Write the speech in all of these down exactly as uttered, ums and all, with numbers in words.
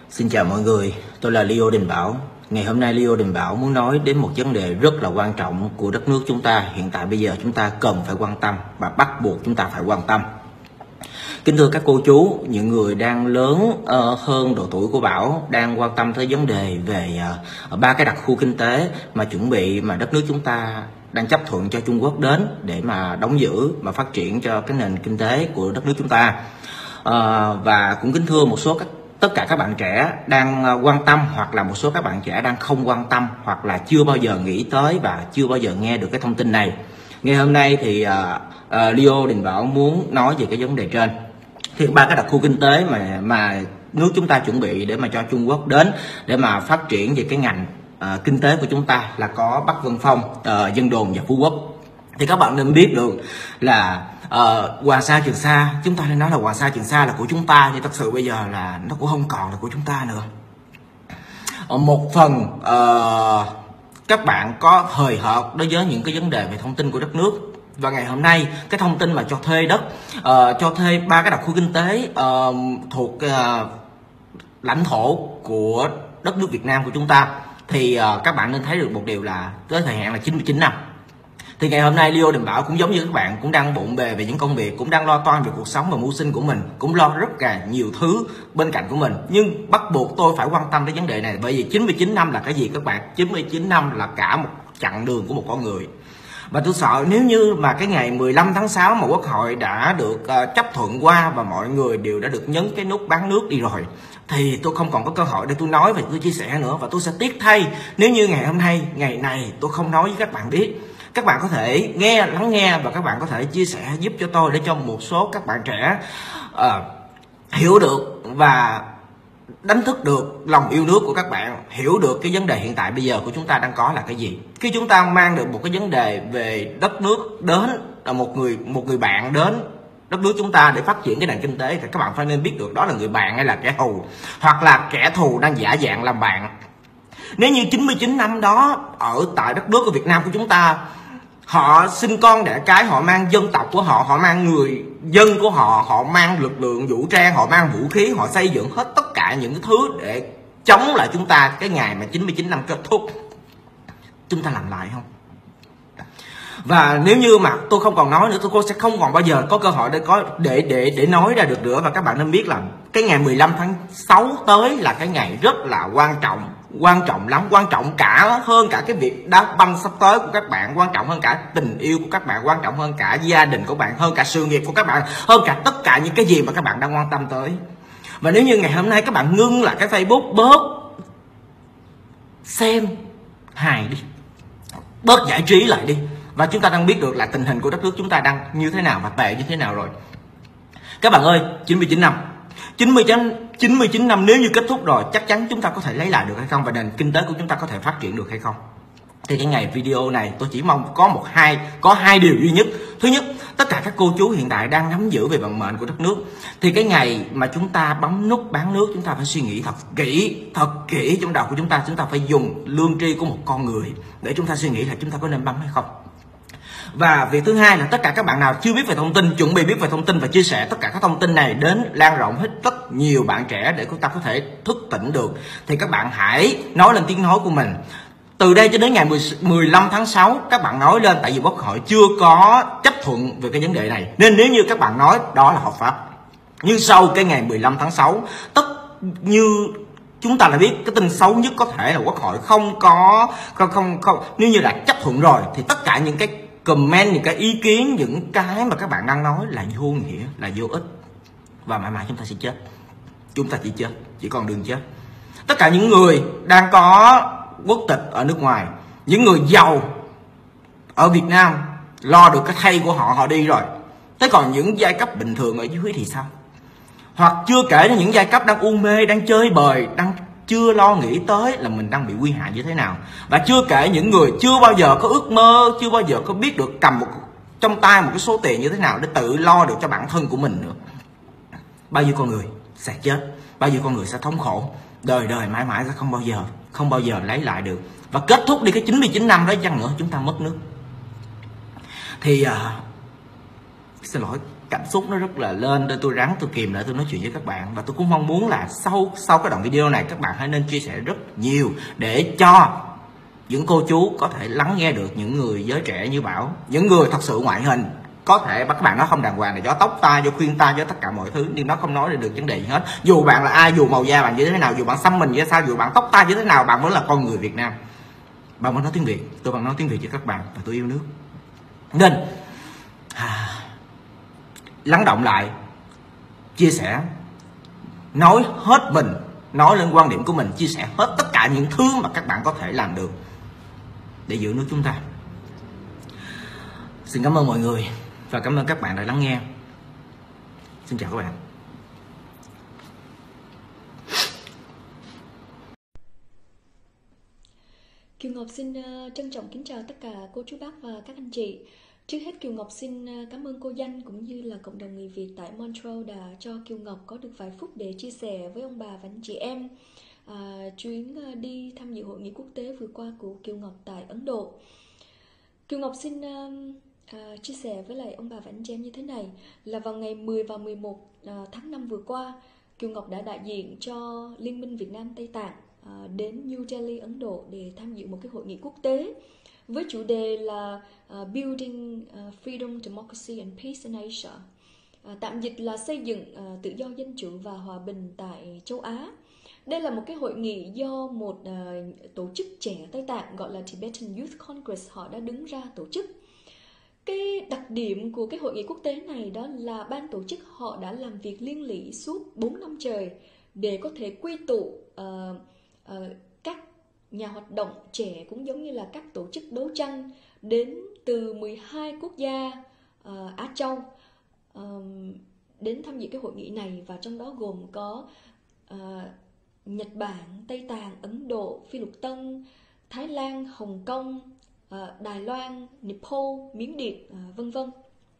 Xin chào mọi người, tôi là Leo Đình Bảo. Ngày hôm nay Leo Đình Bảo muốn nói đến một vấn đề rất là quan trọng của đất nước chúng ta. Hiện tại bây giờ chúng ta cần phải quan tâm và bắt buộc chúng ta phải quan tâm. Kính thưa các cô chú, những người đang lớn uh, hơn độ tuổi của Bảo đang quan tâm tới vấn đề về uh, ba cái đặc khu kinh tế mà chuẩn bị mà đất nước chúng ta đang chấp thuận cho Trung Quốc đến để mà đóng giữ và phát triển cho cái nền kinh tế của đất nước chúng ta. Uh, và cũng kính thưa một số các tất cả các bạn trẻ đang quan tâm, hoặc là một số các bạn trẻ đang không quan tâm, hoặc là chưa bao giờ nghĩ tới và chưa bao giờ nghe được cái thông tin này. Ngày hôm nay thì uh, uh, Leo Đình Bảo muốn nói về cái vấn đề trên. Thì ba cái đặc khu kinh tế mà mà nước chúng ta chuẩn bị để mà cho Trung Quốc đến để mà phát triển về cái ngành uh, kinh tế của chúng ta là có Bắc Vân Phong, uh, Vân Đồn và Phú Quốc. Thì các bạn nên biết được là uh, Hoàng Sa Trường Sa, chúng ta nên nói là Hoàng Sa Trường Sa là của chúng ta, nhưng thật sự bây giờ là nó cũng không còn là của chúng ta nữa. uh, Một phần uh, các bạn có hời hợt đối với những cái vấn đề về thông tin của đất nước. Và ngày hôm nay cái thông tin mà cho thuê đất, uh, cho thuê ba cái đặc khu kinh tế uh, thuộc uh, lãnh thổ của đất nước Việt Nam của chúng ta, thì uh, các bạn nên thấy được một điều là tới thời hạn là chín mươi chín năm. Thì ngày hôm nay Leo Đình Bảo cũng giống như các bạn, cũng đang bộn bề về những công việc, cũng đang lo toan về cuộc sống và mưu sinh của mình, cũng lo rất là nhiều thứ bên cạnh của mình. Nhưng bắt buộc tôi phải quan tâm đến vấn đề này, bởi vì chín mươi chín năm là cái gì các bạn? chín mươi chín năm là cả một chặng đường của một con người. Và tôi sợ nếu như mà cái ngày mười lăm tháng sáu mà Quốc hội đã được uh, chấp thuận qua và mọi người đều đã được nhấn cái nút bán nước đi rồi, thì tôi không còn có cơ hội để tôi nói và tôi chia sẻ nữa. Và tôi sẽ tiếc thay nếu như ngày hôm nay, ngày này tôi không nói với các bạn biết. Các bạn có thể nghe, lắng nghe và các bạn có thể chia sẻ giúp cho tôi, để cho một số các bạn trẻ uh, hiểu được và đánh thức được lòng yêu nước của các bạn, hiểu được cái vấn đề hiện tại bây giờ của chúng ta đang có là cái gì. Khi chúng ta mang được một cái vấn đề về đất nước đến, là một người một người bạn đến đất nước chúng ta để phát triển cái nền kinh tế, thì các bạn phải nên biết được đó là người bạn hay là kẻ thù, hoặc là kẻ thù đang giả dạng làm bạn. Nếu như chín mươi chín năm đó ở tại đất nước của Việt Nam của chúng ta, họ sinh con đẻ cái, họ mang dân tộc của họ, họ mang người dân của họ, họ mang lực lượng vũ trang, họ mang vũ khí, họ xây dựng hết tất cả những thứ để chống lại chúng ta. Cái ngày mà chín mươi chín năm kết thúc, chúng ta làm lại không? Và nếu như mà tôi không còn nói nữa, tôi sẽ không còn bao giờ có cơ hội để có để để để nói ra được nữa. Và các bạn nên biết là cái ngày mười lăm tháng sáu tới là cái ngày rất là quan trọng, quan trọng lắm, quan trọng cả hơn cả cái việc đá banh sắp tới của các bạn, quan trọng hơn cả tình yêu của các bạn, quan trọng hơn cả gia đình của bạn, hơn cả sự nghiệp của các bạn, hơn cả tất cả những cái gì mà các bạn đang quan tâm tới. Và nếu như ngày hôm nay các bạn ngưng lại cái Facebook, bớt xem hài đi, bớt giải trí lại đi, và chúng ta đang biết được là tình hình của đất nước chúng ta đang như thế nào và tệ như thế nào rồi. Các bạn ơi, chín mươi chín năm, chín mươi chín năm nếu như kết thúc rồi, chắc chắn chúng ta có thể lấy lại được hay không, và nền kinh tế của chúng ta có thể phát triển được hay không. Thì cái ngày video này tôi chỉ mong có một hai có hai điều duy nhất. Thứ nhất, tất cả các cô chú hiện tại đang nắm giữ về vận mệnh của đất nước, thì cái ngày mà chúng ta bấm nút bán nước, chúng ta phải suy nghĩ thật kỹ, thật kỹ trong đầu của chúng ta. Chúng ta phải dùng lương tri của một con người để chúng ta suy nghĩ là chúng ta có nên bấm hay không. Và việc thứ hai là tất cả các bạn nào chưa biết về thông tin, chuẩn bị biết về thông tin và chia sẻ tất cả các thông tin này đến lan rộng hết rất nhiều bạn trẻ để chúng ta có thể thức tỉnh được, thì các bạn hãy nói lên tiếng nói của mình. Từ đây cho đến ngày mười lăm tháng sáu các bạn nói lên, tại vì Quốc hội chưa có chấp thuận về cái vấn đề này, nên nếu như các bạn nói đó là hợp pháp. Nhưng sau cái ngày mười lăm tháng sáu, tất như chúng ta đã biết, cái tin xấu nhất có thể là Quốc hội không có không không, không nếu như đã chấp thuận rồi, thì tất cả những cái comment, những cái ý kiến, những cái mà các bạn đang nói là vô nghĩa, là vô ích, và mãi mãi chúng ta sẽ chết. Chúng ta chỉ chết, chỉ còn đường chết. Tất cả những người đang có quốc tịch ở nước ngoài, những người giàu ở Việt Nam lo được cái thay của họ, họ đi rồi. Thế còn những giai cấp bình thường ở dưới thì sao? Hoặc chưa kể đến những giai cấp đang u mê, đang chơi bời, đang chưa lo nghĩ tới là mình đang bị nguy hại như thế nào. Và chưa kể những người chưa bao giờ có ước mơ, chưa bao giờ có biết được cầm một trong tay một cái số tiền như thế nào để tự lo được cho bản thân của mình nữa. Bao nhiêu con người sẽ chết, bao nhiêu con người sẽ thống khổ, đời đời mãi mãi sẽ không bao giờ không bao giờ lấy lại được. Và kết thúc đi cái chín mươi chín năm đó chăng nữa chúng ta mất nước. Thì uh, xin lỗi, cảm xúc nó rất là lên, nên tôi ráng tôi kìm lại tôi nói chuyện với các bạn. Và tôi cũng mong muốn là sau sau cái đoạn video này các bạn hãy nên chia sẻ rất nhiều để cho những cô chú có thể lắng nghe được những người giới trẻ như Bảo, những người thật sự ngoại hình. Có thể các bạn nó không đàng hoàng là do tóc tai, do khuyên tai, do tất cả mọi thứ, nhưng nó không nói được vấn đề gì hết. Dù bạn là ai, dù màu da bạn như thế nào, dù bạn xăm mình như thế sao, dù bạn tóc tai như thế nào, bạn vẫn là con người Việt Nam. Bạn vẫn nói tiếng Việt, tôi vẫn nói tiếng Việt với các bạn, và tôi yêu nước. Nên à, lắng động lại, chia sẻ, nói hết mình, nói lên quan điểm của mình, chia sẻ hết tất cả những thứ mà các bạn có thể làm được để giữ nước chúng ta. Xin cảm ơn mọi người và cảm ơn các bạn đã lắng nghe. Xin chào các bạn. Kiều Ngọc xin uh, trân trọng kính chào tất cả cô chú bác và các anh chị. Trước hết Kiều Ngọc xin uh, cảm ơn cô Danh cũng như là cộng đồng người Việt tại Montreal đã cho Kiều Ngọc có được vài phút để chia sẻ với ông bà và anh chị em uh, chuyến uh, đi tham dự hội nghị quốc tế vừa qua của Kiều Ngọc tại Ấn Độ. Kiều Ngọc xin uh, uh, chia sẻ với lại ông bà và anh chị em như thế này, là vào ngày mười và mười một uh, tháng năm vừa qua, Kiều Ngọc đã đại diện cho Liên minh Việt Nam Tây Tạng đến New Delhi, Ấn Độ để tham dự một cái hội nghị quốc tế với chủ đề là uh, Building uh, Freedom, Democracy and Peace in Asia. Uh, tạm dịch là xây dựng uh, tự do, dân chủ và hòa bình tại châu Á. Đây là một cái hội nghị do một uh, tổ chức trẻ Tây Tạng gọi là Tibetan Youth Congress họ đã đứng ra tổ chức. Cái đặc điểm của cái hội nghị quốc tế này đó là ban tổ chức họ đã làm việc liên lỉ suốt bốn năm trời để có thể quy tụ uh, uh, các nhà hoạt động trẻ cũng giống như là các tổ chức đấu tranh đến từ mười hai quốc gia uh, Á Châu uh, đến tham dự cái hội nghị này, và trong đó gồm có uh, Nhật Bản, Tây Tạng, Ấn Độ, Phi Lục Tân, Thái Lan, Hồng Kông, uh, Đài Loan, Nepal, Miến Điện, uh, vân vân.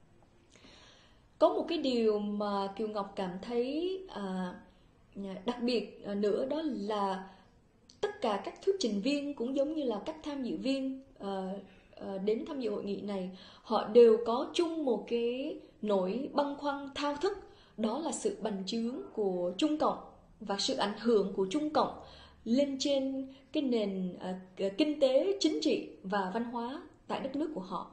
Có một cái điều mà Kiều Ngọc cảm thấy uh, đặc biệt nữa, đó là tất cả các thuyết trình viên cũng giống như là các tham dự viên uh, uh, đến tham dự hội nghị này, họ đều có chung một cái nỗi băn khoăn thao thức, đó là sự bành trướng của Trung Cộng và sự ảnh hưởng của Trung Cộng lên trên cái nền uh, kinh tế, chính trị và văn hóa tại đất nước của họ.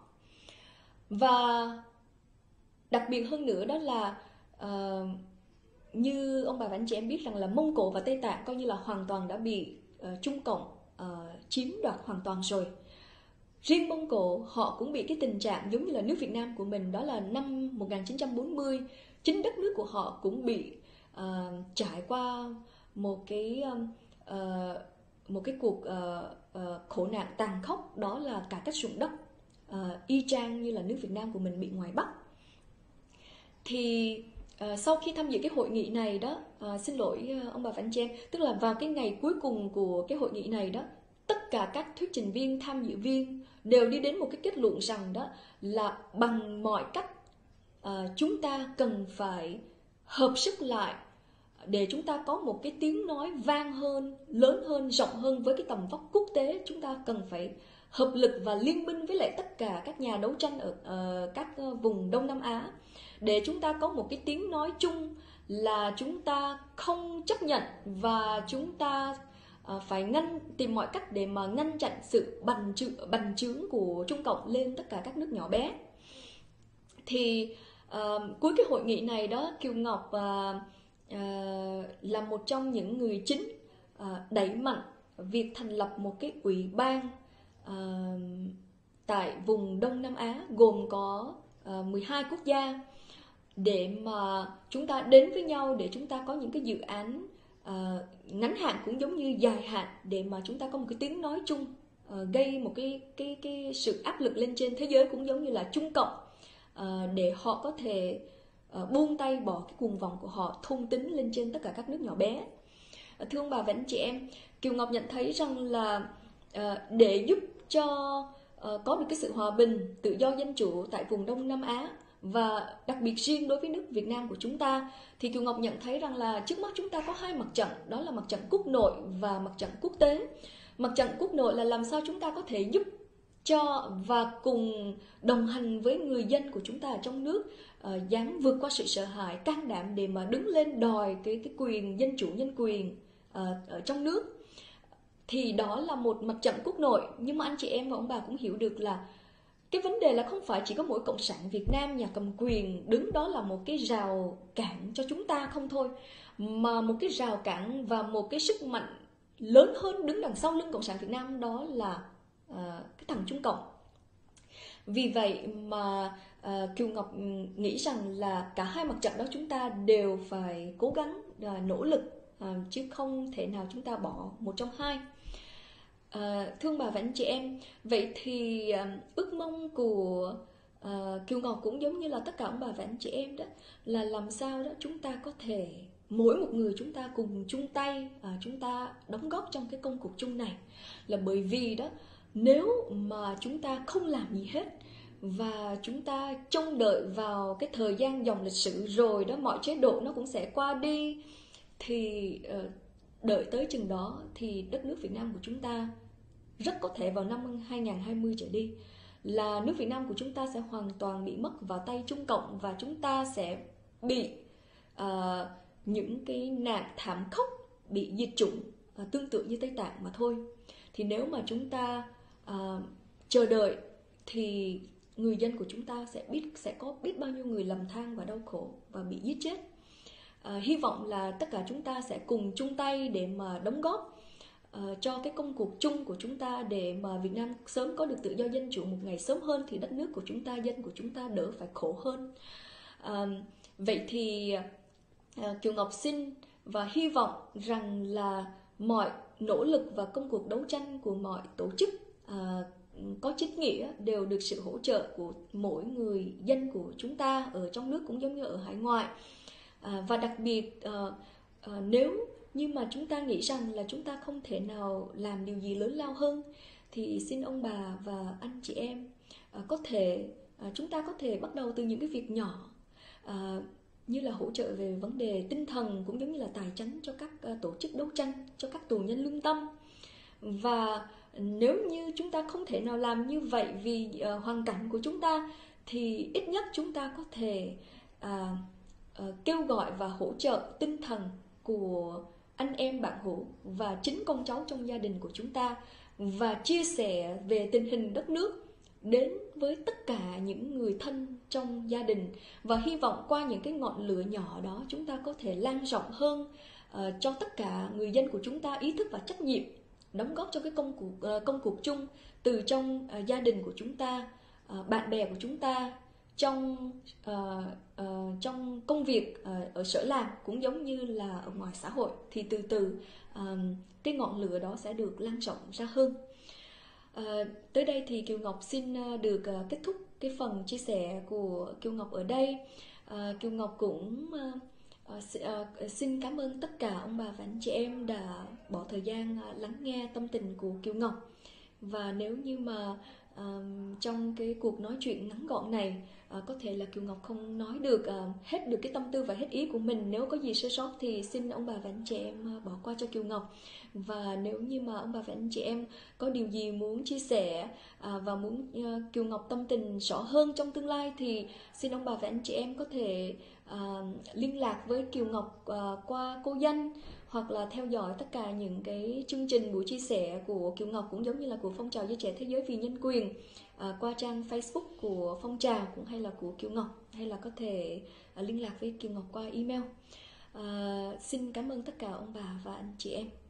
Và đặc biệt hơn nữa đó là uh, như ông bà và anh chị em biết rằng là Mông Cổ và Tây Tạng coi như là hoàn toàn đã bị uh, Trung Cộng uh, chiếm đoạt hoàn toàn rồi. Riêng Mông Cổ họ cũng bị cái tình trạng giống như là nước Việt Nam của mình, đó là năm một nghìn chín trăm bốn mươi, chính đất nước của họ cũng bị uh, trải qua một cái uh, một cái cuộc uh, uh, khổ nạn tàn khốc, đó là cả các ruộng đất uh, y chang như là nước Việt Nam của mình bị ngoài Bắc. Thì uh, sau khi tham dự cái hội nghị này đó, uh, xin lỗi uh, ông bà và anh chị em, tức là vào cái ngày cuối cùng của cái hội nghị này đó, tất cả các thuyết trình viên, tham dự viên đều đi đến một cái kết luận rằng đó là bằng mọi cách uh, chúng ta cần phải hợp sức lại để chúng ta có một cái tiếng nói vang hơn, lớn hơn, rộng hơn với cái tầm vóc quốc tế. Chúng ta cần phải hợp lực và liên minh với lại tất cả các nhà đấu tranh ở uh, các uh, vùng Đông Nam Á, để chúng ta có một cái tiếng nói chung là chúng ta không chấp nhận và chúng ta uh, phải ngăn tìm mọi cách để mà ngăn chặn sự bành trướng, bành trướng của Trung Cộng lên tất cả các nước nhỏ bé. Thì uh, cuối cái hội nghị này đó, Kiều Ngọc uh, uh, là một trong những người chính uh, đẩy mạnh việc thành lập một cái ủy ban uh, tại vùng Đông Nam Á gồm có uh, mười hai quốc gia, để mà chúng ta đến với nhau để chúng ta có những cái dự án uh, ngắn hạn cũng giống như dài hạn, để mà chúng ta có một cái tiếng nói chung, uh, gây một cái, cái, cái sự áp lực lên trên thế giới cũng giống như là Trung Cộng, uh, để họ có thể uh, buông tay bỏ cái cuồng vọng của họ thôn tính lên trên tất cả các nước nhỏ bé. Uh, thưa ông bà và anh chị em, Kiều Ngọc nhận thấy rằng là uh, để giúp cho uh, có được cái sự hòa bình, tự do, dân chủ tại vùng Đông Nam Á, và đặc biệt riêng đối với nước Việt Nam của chúng ta, thì Kiều Ngọc nhận thấy rằng là trước mắt chúng ta có hai mặt trận, đó là mặt trận quốc nội và mặt trận quốc tế. Mặt trận quốc nội là làm sao chúng ta có thể giúp cho và cùng đồng hành với người dân của chúng ta ở trong nước, uh, dám vượt qua sự sợ hãi, can đảm để mà đứng lên đòi cái cái quyền dân chủ, nhân quyền uh, ở trong nước. Thì đó là một mặt trận quốc nội. Nhưng mà anh chị em và ông bà cũng hiểu được là cái vấn đề là không phải chỉ có mỗi Cộng sản Việt Nam, nhà cầm quyền đứng đó là một cái rào cản cho chúng ta không thôi, mà một cái rào cản và một cái sức mạnh lớn hơn đứng đằng sau lưng Cộng sản Việt Nam, đó là uh, cái thằng Trung Cộng. Vì vậy mà uh, Kiều Ngọc nghĩ rằng là cả hai mặt trận đó chúng ta đều phải cố gắng uh, nỗ lực, uh, chứ không thể nào chúng ta bỏ một trong hai. À, thương bà và anh chị em, vậy thì à, ước mong của à, Kiều Ngọc cũng giống như là tất cả ông bà và anh chị em đó, là làm sao đó chúng ta có thể mỗi một người chúng ta cùng chung tay, à, chúng ta đóng góp trong cái công cuộc chung này. Là bởi vì đó, nếu mà chúng ta không làm gì hết và chúng ta trông đợi vào cái thời gian dòng lịch sử rồi đó mọi chế độ nó cũng sẽ qua đi, thì uh, đợi tới chừng đó thì đất nước Việt Nam của chúng ta rất có thể vào năm hai nghìn không trăm hai mươi trở đi là nước Việt Nam của chúng ta sẽ hoàn toàn bị mất vào tay Trung Cộng, và chúng ta sẽ bị uh, những cái nạn thảm khốc, bị diệt chủng uh, tương tự như Tây Tạng mà thôi. Thì nếu mà chúng ta uh, chờ đợi thì người dân của chúng ta sẽ biết sẽ có biết bao nhiêu người lầm than và đau khổ và bị giết chết. Uh, hy vọng là tất cả chúng ta sẽ cùng chung tay để mà đóng góp Uh, cho cái công cuộc chung của chúng ta, để mà Việt Nam sớm có được tự do dân chủ một ngày sớm hơn, thì đất nước của chúng ta, dân của chúng ta đỡ phải khổ hơn. Uh, vậy thì uh, Kiều Ngọc xin và hy vọng rằng là mọi nỗ lực và công cuộc đấu tranh của mọi tổ chức uh, có chính nghĩa đều được sự hỗ trợ của mỗi người dân của chúng ta ở trong nước cũng giống như ở hải ngoại. Uh, và đặc biệt uh, uh, nếu nhưng mà chúng ta nghĩ rằng là chúng ta không thể nào làm điều gì lớn lao hơn, thì xin ông bà và anh chị em à, có thể à, chúng ta có thể bắt đầu từ những cái việc nhỏ, à, như là hỗ trợ về vấn đề tinh thần cũng giống như là tài chính cho các à, tổ chức đấu tranh, cho các tù nhân lương tâm. Và nếu như chúng ta không thể nào làm như vậy vì à, hoàn cảnh của chúng ta, thì ít nhất chúng ta có thể à, à, kêu gọi và hỗ trợ tinh thần của anh em bạn hữu và chính con cháu trong gia đình của chúng ta, và chia sẻ về tình hình đất nước đến với tất cả những người thân trong gia đình. Và hy vọng qua những cái ngọn lửa nhỏ đó chúng ta có thể lan rộng hơn, uh, cho tất cả người dân của chúng ta ý thức và trách nhiệm đóng góp cho cái công cuộc, uh, công cuộc chung, từ trong uh, gia đình của chúng ta, uh, bạn bè của chúng ta, trong uh, uh, trong công việc uh, ở sở làm cũng giống như là ở ngoài xã hội, thì từ từ uh, cái ngọn lửa đó sẽ được lan rộng ra hơn. Uh, tới đây thì Kiều Ngọc xin uh, được uh, kết thúc cái phần chia sẻ của Kiều Ngọc ở đây. Uh, Kiều Ngọc cũng uh, uh, uh, xin cảm ơn tất cả ông bà và anh chị em đã bỏ thời gian uh, lắng nghe tâm tình của Kiều Ngọc. Và nếu như mà Uh, trong cái cuộc nói chuyện ngắn gọn này uh, có thể là Kiều Ngọc không nói được uh, hết được cái tâm tư và hết ý của mình, nếu có gì sơ sót thì xin ông bà và anh chị em uh, bỏ qua cho Kiều Ngọc. Và nếu như mà ông bà và anh chị em có điều gì muốn chia sẻ uh, và muốn uh, Kiều Ngọc tâm tình rõ hơn trong tương lai, thì xin ông bà và anh chị em có thể uh, liên lạc với Kiều Ngọc uh, qua cô Danh, hoặc là theo dõi tất cả những cái chương trình buổi chia sẻ của Kiều Ngọc cũng giống như là của Phong trào Giới Trẻ Thế Giới Vì Nhân Quyền à, qua trang Facebook của Phong trào cũng hay là của Kiều Ngọc, hay là có thể à, liên lạc với Kiều Ngọc qua email. À, xin cảm ơn tất cả ông bà và anh chị em.